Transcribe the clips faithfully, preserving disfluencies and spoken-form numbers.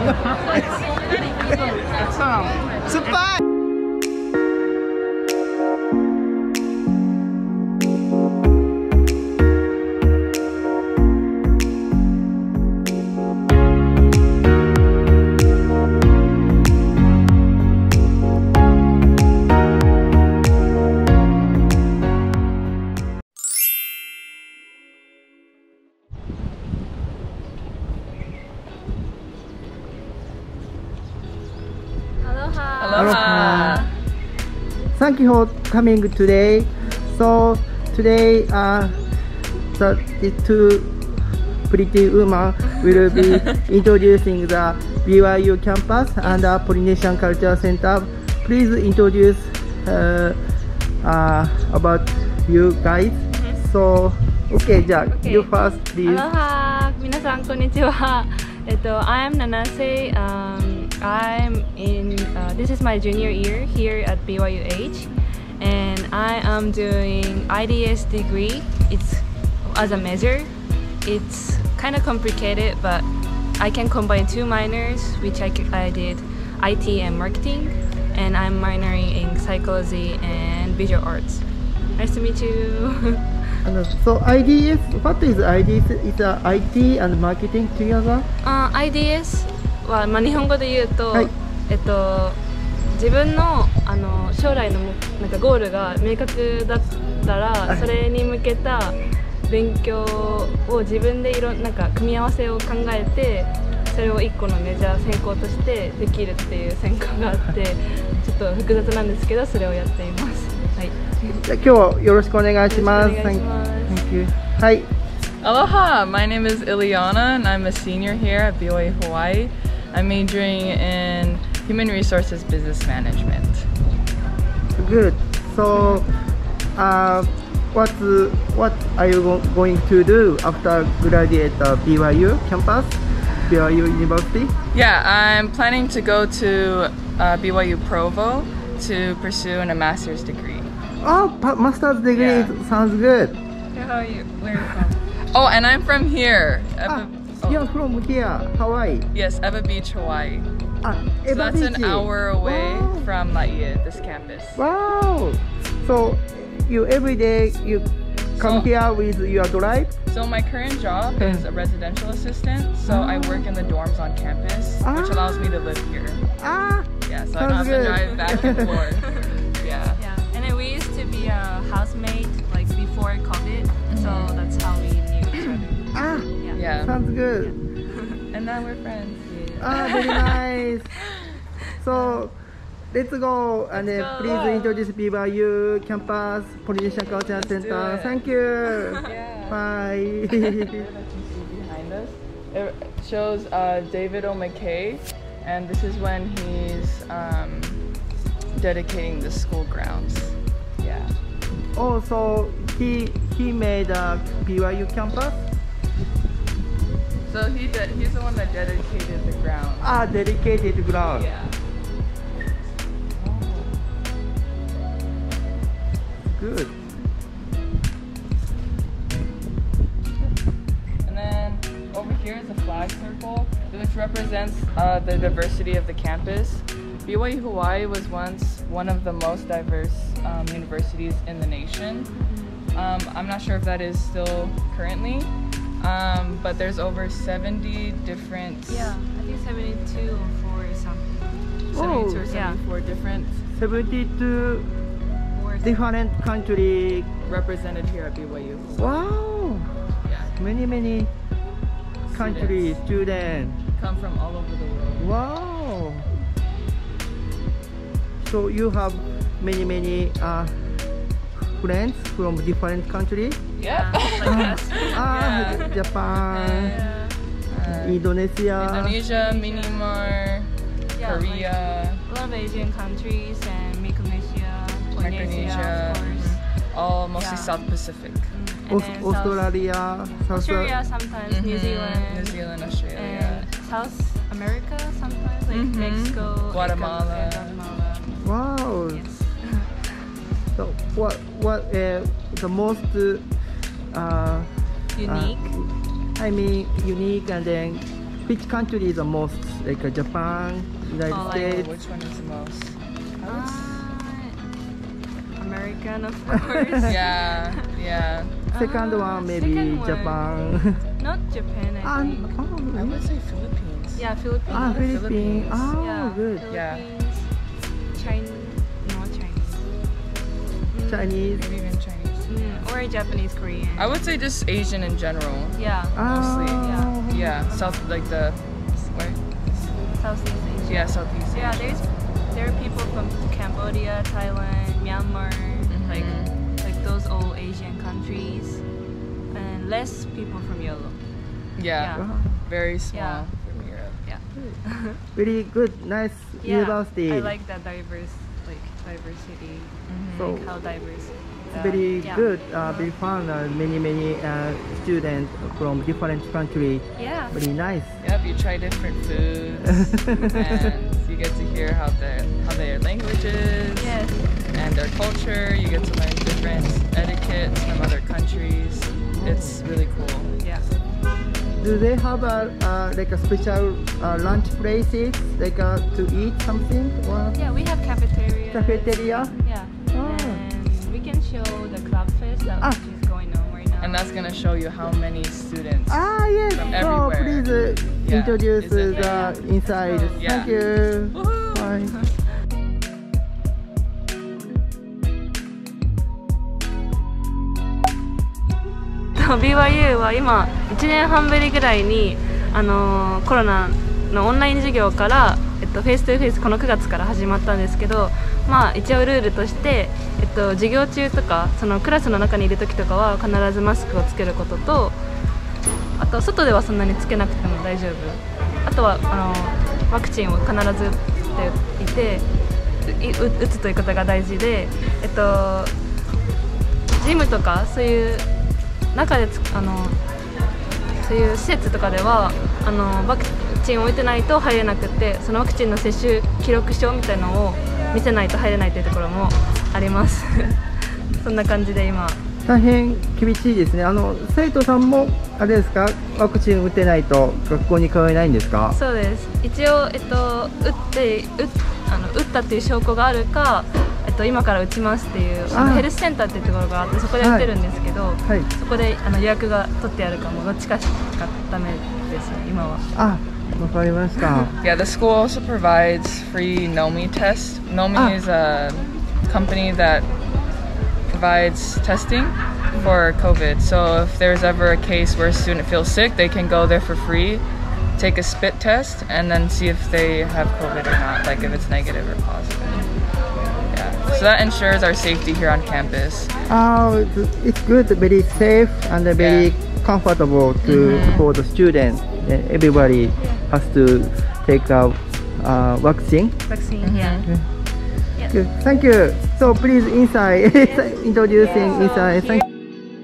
酸っぱい。 Aloha. Thank you for coming today. So today, uh, the, the two pretty women will be introducing the B Y U campus and the Polynesian Culture Center. Please introduce uh, uh, about you guys. So, okay, Jack, Okay. you first, please. Aloha, 皆さんこんにちは。えっと、I'm Nanase. Um, I'm in. Uh, this is my junior year here at B Y U H, and I am doing I D S degree. It's as a major. It's kind of complicated, but I can combine two minors, which I, I did I T and marketing, and I'm minoring in psychology and visual arts. Nice to meet you. And so I D S, what is I D S? Is a I T and marketing together? Uh, I D S は、まあ、日本語で言うと、 はい、 えっと、自分の、あの将来のなんかゴールが明確だったら、それに向けた勉強を自分でいろんなんか組み合わせを考えて、それをいっこのメジャー専攻としてできるっていう専攻があってちょっと複雑なんですけど、それをやっています。はい、 じゃあ今日はよろしくお願いします。 よろしくお願いします。 Thank you. はい。 Aloha, my name is Ileana and I'm a senior here at B Y U Hawaii. I'm majoring in Human Resources Business Management. Good. So, uh, what what are you go going to do after graduate uh, B Y U campus, B Y U University? Yeah, I'm planning to go to uh, B Y U Provo to pursue a master's degree. Oh, master's degree Yeah. sounds good. How are you? Where are you from? Oh, and I'm from here. Ah, Eva, oh, you're from here, Hawaii. yes, Eva Beach, Hawaii. Ah, So that's Eva an Beach. hour away Wow. from Laie, this campus. Wow. So, you every day you come So- here with your drive? So my current job is a residential assistant, so I work in the dorms on campus, which allows me to live here. Ah, Yeah, so I don't have sounds to good. drive back and forth. Yeah. Yeah, and then we used to be a housemate like before COVID, so that's how we knew each other. Ah, Yeah. Yeah. sounds good. And now we're friends. Ah, very nice. So, let's go and Let's uh, go. please introduce B Y U campus, Polynesian Culture do Center. it. Thank you. Yeah. Bye. That you see behind us, it shows uh, David O'McKay, and this is when he's um, dedicating the school grounds. Yeah. Also, he he made a B Y U campus. So he de- he's the one that dedicated the ground. Ah, dedicated ground. Yeah. Good. And then over here is a flag circle, which represents uh, the diversity of the campus. B Y U Hawaii was once one of the most diverse um, universities in the nation. Um, I'm not sure if that is still currently, um, but there's over seventy different, Yeah, I think seventy-two or four or something. seventy-two or Oh, yeah. seventy-four different seventy-two Or different countries. represented here at B Y U. Wow. Yeah, Many many countries, students. come from all over the world. Wow. So you have many many uh, friends from different countries. Yeah. like us. Ah, Yeah. Japan, Uh, Indonesia. Indonesia, Myanmar, Yeah, like Korea, a lot of Asian countries and Micronesia, Polynesia, Micronesia, of course. all mostly Yeah. South Pacific. And Aus- then South- Australia, South Australia sometimes, New Mhm. Zealand, New Zealand, Australia. and South America sometimes, like Mhm. Mexico, Guatemala. and Guatemala. Wow. Yes. So what what uh, the most uh, Unique. Uh, I mean unique and then which country is the most? Like uh, Japan, United Oh, like, States? Which one is the most? I would s- Uh, American, of course. yeah, yeah. Second Uh, one maybe second one. Japan. Not Japan, I Ah, think. oh, I really? would say Philippines. Yeah, Philippines. Ah, Philippines. Philippines. Oh, yeah, good. Yeah. Philippines. Chinese. No, Chinese. Mm, Chinese. Maybe even Chinese. Mm, or Japanese, Korean. I would say just Asian in general. Yeah. Mostly. Ah, Yeah, South like the where? Southeast Asia. Yeah, Southeast Yeah, Asia. there's there are people from Cambodia, Thailand, Myanmar, like like those old Asian countries, and less people from Europe. Yeah, Yeah. Wow. very small Yeah. from Europe. Yeah. Very good, nice Yeah, university. I like that diverse, like diversity, So like how diverse. it's uh, very yeah. good, uh, very fun. Uh, many many uh, students from different country. Yeah. Very nice. Yep, you try different foods and you get to hear how their how their language is Yes. and their culture. You get to learn different etiquettes from other countries. It's really cool. Yeah. Do they have a uh, like a special uh, lunch places like uh, to eat something or Yeah, we have cafeteria. cafeteria? Yeah. Oh. And we can show the club fest that Ah. which is going on right now. And that's gonna show you how many students. Ah yes. From So everywhere. please uh, Yeah. introduce Is it- the inside. Yeah. Thank you. Woohoo! Bye. ビーワイユー は今いちねんはんぶりぐらいに、あのーコロナのオンライン授業から、えっと、フェイストゥフェイスこのくがつから始まったんですけど、まあ、一応ルールとして、えっと、授業中とかそのクラスの中にいる時とかは必ずマスクをつけることと、あと外ではそんなにつけなくても大丈夫、あとはあのワクチンを必ず打っていてい打つということが大事で、えっと、ジムとかそういう中でつあのそういう施設とかではあのワクチンを打てないと入れなくて、そのワクチンの接種記録書みたいなのを見せないと入れないというところもありますそんな感じで今大変厳しいですね。あの生徒さんもあれですか、ワクチン打てないと学校に通えないんですか？ そうです。一応、えっと、打って打あの打ったっていう証拠があるか、えっと、今から打ちますっていうあのあヘルスセンターっていうところがあって、そこで打てるんですけど、 はい。 そこであの予約が取ってあるかもどっちかしかダメですね今は。 あ、わかりました。 Yeah, the school also provides free Nomi tests. Nomi Ah. is a company that provides testing for COVID. So if there's ever a case where a student feels sick, they can go there for free, take a spit test, and then see if they have COVID or not, like if it's negative or positive. Yeah. So that ensures our safety here on campus. Oh, it's- it's good, very safe and very comfortable to for the students. And everybody has to take a uh, vaccine. vaccine, Mhm. yeah. Thank you. Thank you. So please inside, introducing inside. Thank you.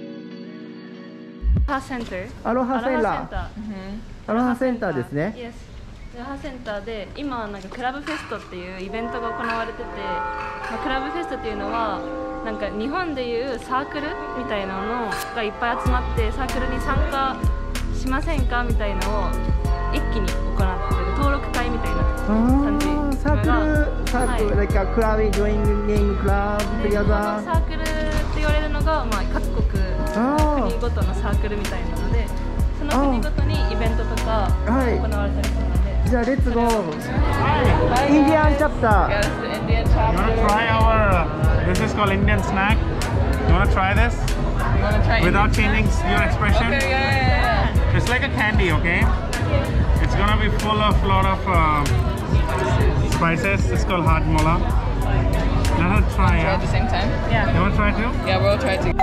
Aloha Center. アロハセン Aloha ター。 Center. アロハセンターですね。 Yes. アロハセンターで今なんかクラブフェストっていうイベントが行われてて、まあ、クラブフェストっていうのはなんか日本でいうサークルみたいなのがいっぱい集まってサークルに参加しませんかみたいなのを一気に行ってる登録会みたいな感じ。 ああ、サークル、サークル、 はい like a club, joining club でこの together. サークルって言われるのが、まあ、各国あ国ごとのサークルみたいなので、その国ごとにイベントとかはい行われたりするので。 あ、じゃあレッツゴー。インディアンチャプタ Yeah, ー。 this is the Indian You wanna chapter. try our, uh, this is called Indian snack. You wanna try this? You want to try Without Indian changing snack? your expression? Okay, yeah, yeah, yeah. It's like a candy, okay? It's gonna be full of lot of uh, spices. It's called hot mola. Let her try, Try at yeah? the same time? You wanna try too? Yeah, we'll try to.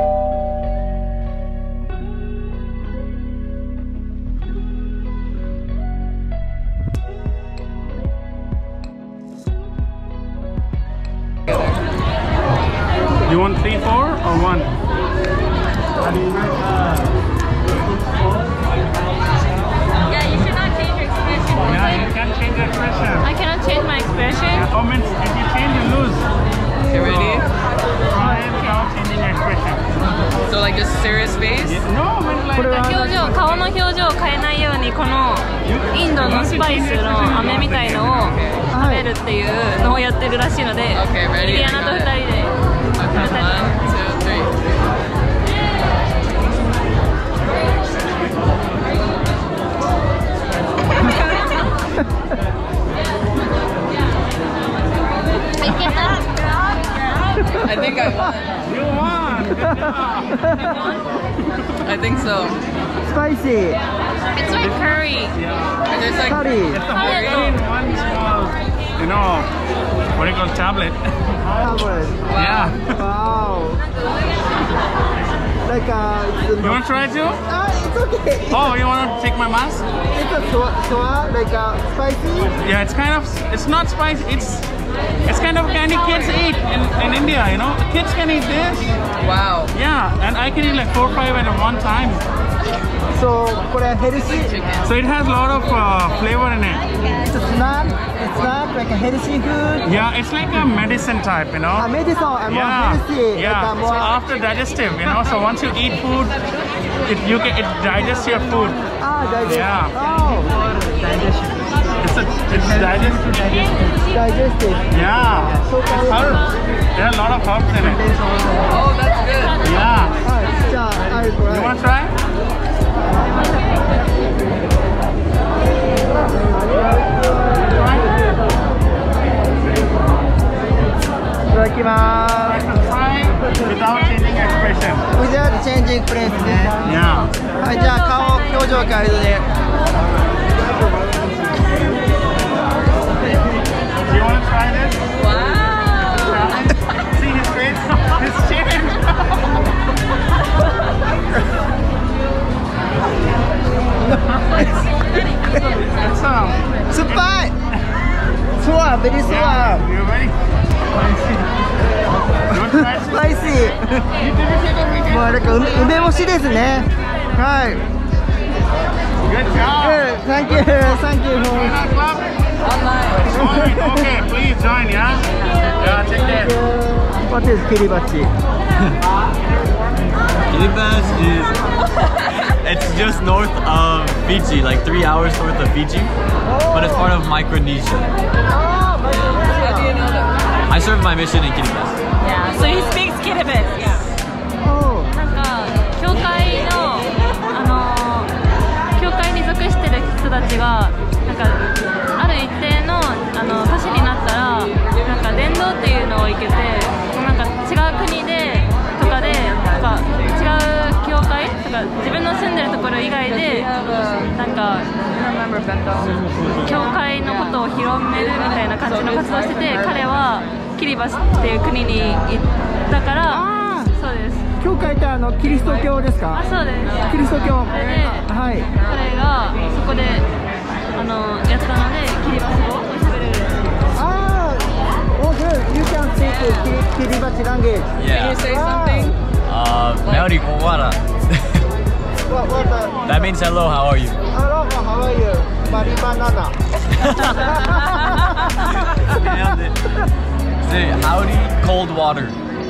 You want three, four, or one? Yeah, you should not change your expression. Yeah, you can change the expression. I cannot change my expression. Oh, means if you change, you lose. Okay, ready? Try it without changing your expression. So like just serious face? No, means like これは表情、顔の表情を変えないようにこの you のスパイスの飴みたいのを食べるっていうのをやってるらしいので、イリアナとふたりで食べたいと思います。 I think I won. You won! I think so. Spicy. It's like curry. And there's like Curry. It's the whole thing in one small, you know, what do you call tablet? Tablet. Yeah. Wow. Like uh, it's You want to try it too? Ah, it's okay. Oh, you want to take my mask? It's a soa, soa like uh, spicy. Yeah, it's kind of, it's not spicy, it's it's kind of candy kids eat in, in India, you know? Kids can eat this. wow. Yeah, and I can eat like four or five at one time. So, これ healthy. So it has a lot of uh, flavor in it. It's a snack. It's snack like a healthy food. Yeah, it's like a medicine type, you know? A medicine, a more Yeah, healthy. yeah. Like a So more. after digestive, you know. So once you eat food, it you can it digests your food. Ah, digest. Yeah. Oh, It's a it's digestive. digestive. Yeah. So It's herbs. There are a lot of herbs in it. Oh, that's good. Yeah. はい、じゃあ、はい、これ。 You want to try? いただきまー Try without changing expression. す。Without changing place ね。 Yeah. はい、じゃあ顔、表情変えるで。 Do you want to try this? Wow. See his face? His chin. It's um. 酸っぱい。ソワ、ベリーソワ。 Yeah. You ready? You want to try ス this? パイシー。もうなんか梅梅干しですね。はい。 Good job. Good. Thank you. Thank you. China Club? Online. Okay, please join, yeah? Yeah, take care. What is Kiribati? Kiribati is it's just north of Fiji, like three hours north of Fiji, but it's part of Micronesia. Oh, my How do you know that? I served my mission in Kiribati. Yeah, so he speaks Kiribati. Yeah. Oh. なんか教会のあの教会に属してる人たちがなんかある一定のあの年になったらなんか伝道っていうのを行けてなんか違う国でとかでなんか違う教会とか自分の住んでるところ以外でなんか教会のことを広めるみたいな感じの活動をしてて彼はキリバスっていう国に行ったからそうです。 教会ってあのキリスト教ですか？ あ、そうです。 キリスト教。 それではい。 彼がそこであのやったのでキリバス語を喋れる。 ああ、oh good. You can speak Kiribati language. Can you Yeah. say something? Uh, Meori Kowara. What what the? That means hello. How are you? Hello, how are you? Mari banana. Nailed it. Say howdy, cold water.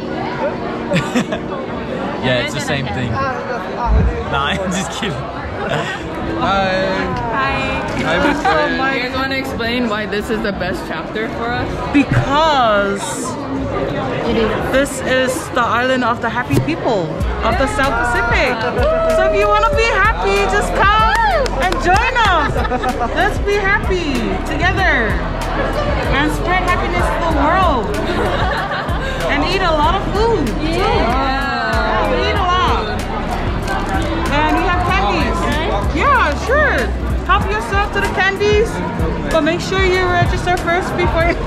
Yeah, it's the same thing. Nah, I'm just kidding. Hi. Hi. Do you guys want to explain why this is the best chapter for us? Because this is the island of the happy people of the South Pacific. So if you want to be happy, just come and join us. Let's be happy together and spread happiness to the world. And eat a lot of food too. Yeah, we eat a lot. And we have candies. Yeah, sure. Help yourself to the candies, but make sure you register first before you.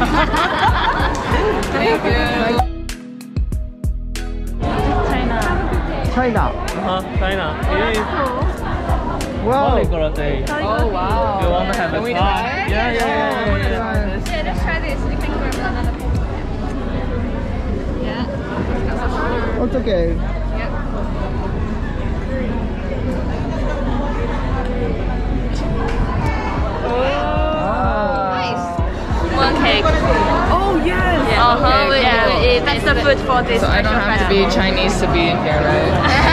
Thank you. China. China. Uh-huh, China. It is Wow. polyglot. Oh wow. You want to have Can a we try? try? Yeah, yeah, yeah, yeah, yeah. Yeah, let's try this. You can grab another piece. Yeah. It's okay. One cake. Oh yes. Yeah. Uh-huh, Okay, we- yeah. we- That's the food for this. So I don't have to be Chinese to be in here, right?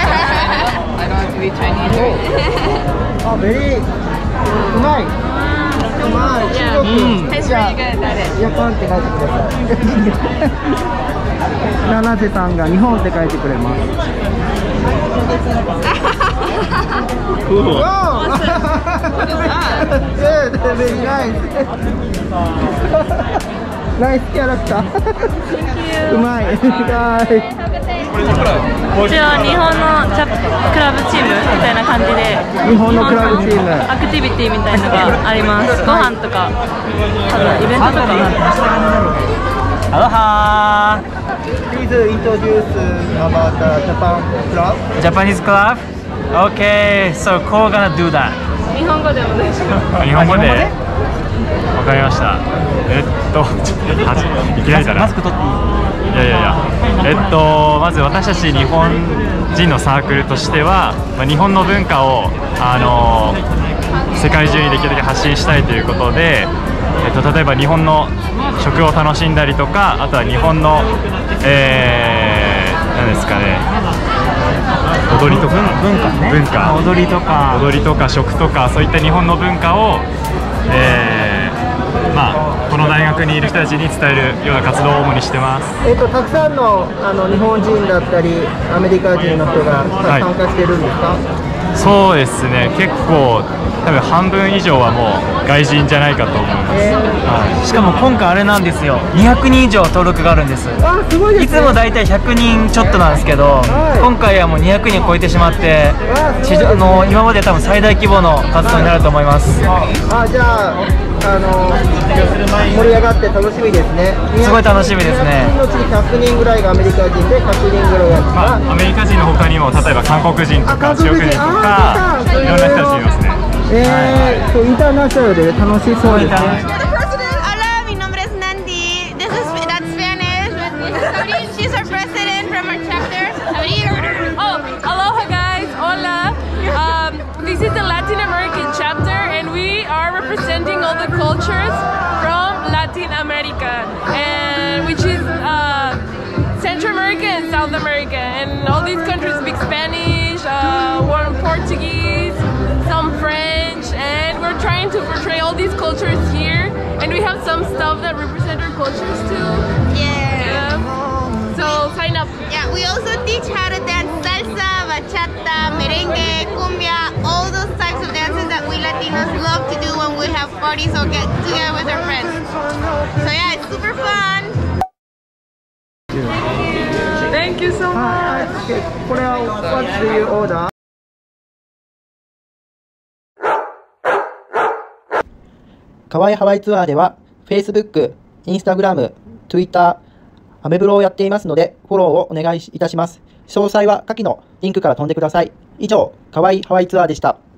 I don't have to be Chinese. Oh, very. うまい。 まい。中国。 He's じゃあ really good at it. ジャパンって書いてください。七瀬さんが日本って書いてくれます。 Cool. Wow! Good, very nice. Nice character. うまい。はい。 一応日本のチャクラブチームみたいな感じで日本のクラブチームアクティビティみたいなのがあります。ご飯とか多分イベントとか。 アロハ Please introduce about the Japan club. Japanese club? Okay, so Ko gonna do that. 日本語でお願いします。 日本語でわかりました。えっと、ちょっとはじいきなりだな。 マスク取っていい？ いやいやいや、えっと、まず私たち日本人のサークルとしては、まあ、日本の文化を、あの世界中にできるだけ発信したいということで、えっと、例えば日本の食を楽しんだりとか、あとは日本の、えー、何ですかね、踊りとか文化ね。 文化踊りとか踊りとか食とか、そういった日本の文化を、えーまあ、この大学にいる人たちに伝えるような活動を主にしてます。 えっと、たくさんのあの日本人だったりアメリカ人の人がはい参加してるんですか？ そうですね、結構多分半分以上はもう外人じゃないかと思います。 えーはしかも今回あれなんですよ。にひゃくにん以上登録があるんです。 あ、すごいですね。 いつもだいたいひゃくにんちょっとなんですけど、 はい今回はもうにひゃくにんを超えてしまってわあすごいですね地上あの今まで多分最大規模の活動になると思います。 あ、じゃあ、あの盛り上がって楽しみですね。 すごい楽しみですね。 にひゃくにんのうちひゃくにんぐらいがアメリカ人でひゃくにんぐらいが、 まあ、アメリカ人の他にも例えば韓国人とあか韓国人中国人とかあーいろんな人たちいますね。 えー、そうインターナショナルで楽しそうですね。 Hola, mi nombre es Nandi. This is that's Spanish. She's our president from our chapter. Oh, aloha guys, hola. Um, this is the Latin American chapter and we are representing all the cultures from Latin America, and which is uh, Central America and South America, and all these countries speak Spanish, uh, one Portuguese, some French, and we're trying to portray all these cultures here, and we have some stuff that represent our cultures too. Yeah. Yeah. So sign up. Yeah, we also teach how to dance salsa, bachata, merengue, cumbia, all those types of dances that we Latinos love to do when we have parties or get together with our friends. So yeah, it's super fun. Thank you so much. はい、これは What do you order? かわいハワイツアーでは Facebook、Instagram、Twitter、アメブロをやっていますのでフォローをお願いいたします。詳細は下記のリンクから飛んでください。以上、かわいハワイツアーでした。